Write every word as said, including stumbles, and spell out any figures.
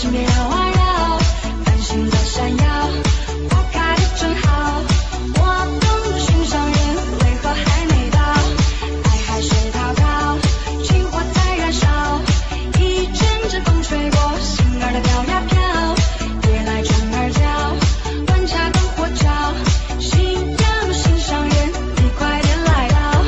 心别绕啊绕，繁星在闪耀，花开得正好，我懂心上人为何还没到，爱海水滔滔，情火在燃烧，一阵阵风吹过，心儿在飘呀飘，夜来虫儿叫，万家灯火照，夕阳心上人，你快点来到。